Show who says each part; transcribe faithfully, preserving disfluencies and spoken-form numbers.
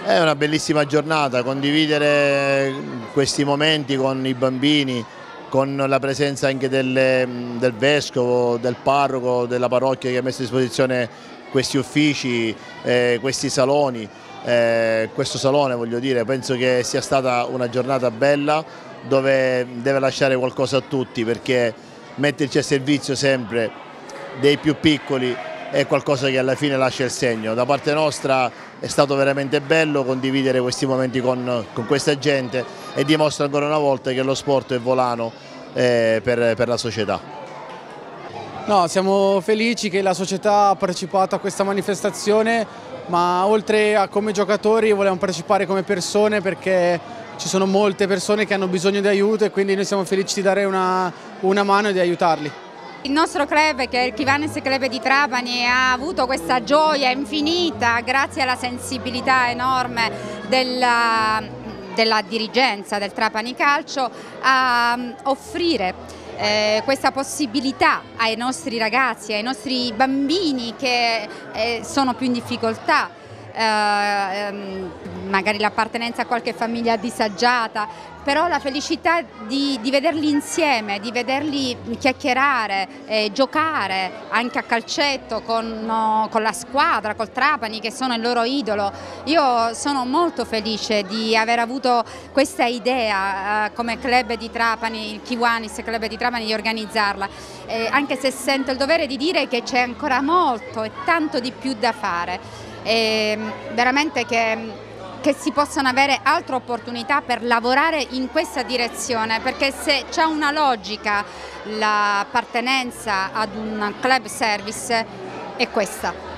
Speaker 1: È una bellissima giornata, condividere questi momenti con i bambini, con la presenza anche del, del vescovo, del parroco, della parrocchia che ha messo a disposizione questi uffici, eh, questi saloni, eh, questo salone voglio dire, penso che sia stata una giornata bella dove deve lasciare qualcosa a tutti, perché metterci a servizio sempre dei più piccoli è qualcosa che alla fine lascia il segno. Da parte nostra è stato veramente bello condividere questi momenti con, con questa gente e dimostra ancora una volta che lo sport è volano eh, per, per la società.
Speaker 2: No, siamo felici che la società ha partecipato a questa manifestazione, ma oltre a come giocatori vogliamo partecipare come persone, perché ci sono molte persone che hanno bisogno di aiuto e quindi noi siamo felici di dare una, una mano e di aiutarli.
Speaker 3: Il nostro club, che è il Chivanis Club di Trapani, ha avuto questa gioia infinita grazie alla sensibilità enorme della, della dirigenza del Trapani Calcio a offrire eh, questa possibilità ai nostri ragazzi, ai nostri bambini che eh, sono più in difficoltà, eh, ehm, magari l'appartenenza a qualche famiglia disagiata, però la felicità di, di vederli insieme, di vederli chiacchierare, eh, giocare anche a calcetto con, no, con la squadra, col Trapani che sono il loro idolo. Io sono molto felice di aver avuto questa idea eh, come club di Trapani, il Kiwanis Club di Trapani, di organizzarla, eh, anche se sento il dovere di dire che c'è ancora molto e tanto di più da fare. E, veramente che che si possano avere altre opportunità per lavorare in questa direzione, perché se c'è una logica l'appartenenza ad un club service è questa.